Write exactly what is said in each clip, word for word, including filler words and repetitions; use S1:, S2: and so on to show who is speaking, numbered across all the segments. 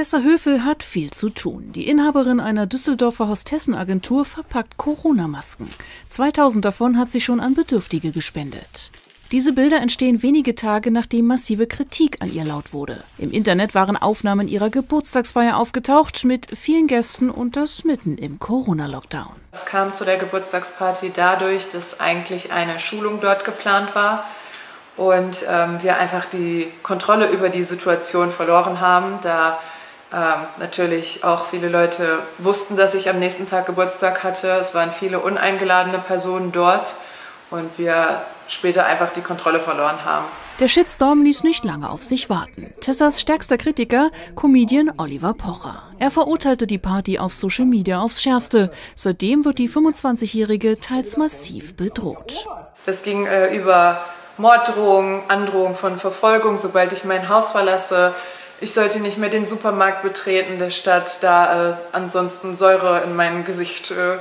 S1: Tessa Höfel hat viel zu tun. Die Inhaberin einer Düsseldorfer Hostessenagentur verpackt Corona-Masken. zweitausend davon hat sie schon an Bedürftige gespendet. Diese Bilder entstehen wenige Tage, nachdem massive Kritik an ihr laut wurde. Im Internet waren Aufnahmen ihrer Geburtstagsfeier aufgetaucht mit vielen Gästen und das mitten im Corona-Lockdown.
S2: Es kam zu der Geburtstagsparty dadurch, dass eigentlich eine Schulung dort geplant war und ähm, wir einfach die Kontrolle über die Situation verloren haben, da ähm, natürlich auch viele Leute wussten, dass ich am nächsten Tag Geburtstag hatte. Es waren viele uneingeladene Personen dort und wir später einfach die Kontrolle verloren haben.
S1: Der Shitstorm ließ nicht lange auf sich warten. Tessas stärkster Kritiker, Comedian Oliver Pocher. Er verurteilte die Party auf Social Media aufs Schärfste. Seitdem wird die fünfundzwanzigjährige teils massiv bedroht.
S2: Das ging äh, über Morddrohungen, Androhung von Verfolgung, sobald ich mein Haus verlasse. Ich sollte nicht mehr den Supermarkt betreten der Stadt, da äh, ansonsten Säure in mein Gesicht, äh,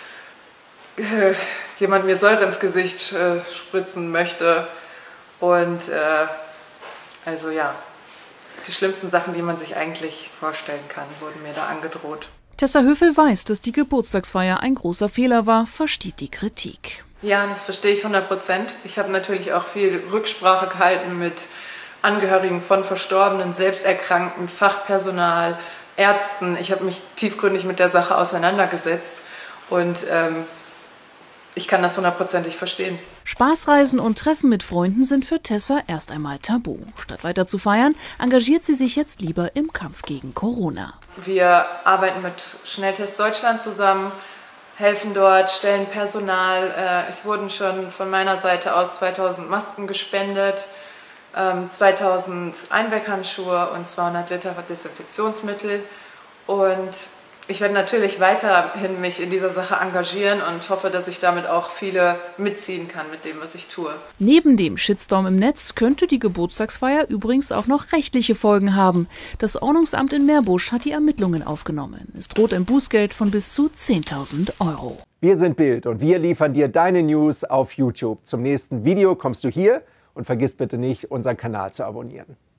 S2: äh, jemand mir Säure ins Gesicht äh, spritzen möchte. Und äh, also ja, die schlimmsten Sachen, die man sich eigentlich vorstellen kann, wurden mir da angedroht.
S1: Tessa Höfel weiß, dass die Geburtstagsfeier ein großer Fehler war, versteht die Kritik.
S2: Ja, das verstehe ich hundert Prozent. Ich habe natürlich auch viel Rücksprache gehalten mit Angehörigen von Verstorbenen, Selbsterkrankten, Fachpersonal, Ärzten. Ich habe mich tiefgründig mit der Sache auseinandergesetzt und ähm, ich kann das hundertprozentig verstehen.
S1: Spaßreisen und Treffen mit Freunden sind für Tessa erst einmal tabu. Statt weiter zu feiern, engagiert sie sich jetzt lieber im Kampf gegen Corona.
S2: Wir arbeiten mit Schnelltest Deutschland zusammen, helfen dort, stellen Personal. Es wurden schon von meiner Seite aus zweitausend Masken gespendet, zweitausend Einweghandschuhe und zweihundert Liter Desinfektionsmittel. Und ich werde natürlich weiterhin mich in dieser Sache engagieren und hoffe, dass ich damit auch viele mitziehen kann mit dem, was ich tue.
S1: Neben dem Shitstorm im Netz könnte die Geburtstagsfeier übrigens auch noch rechtliche Folgen haben. Das Ordnungsamt in Meerbusch hat die Ermittlungen aufgenommen. Es droht ein Bußgeld von bis zu zehntausend Euro.
S3: Wir sind Bild und wir liefern dir deine News auf YouTube. Zum nächsten Video kommst du hier und vergiss bitte nicht, unseren Kanal zu abonnieren.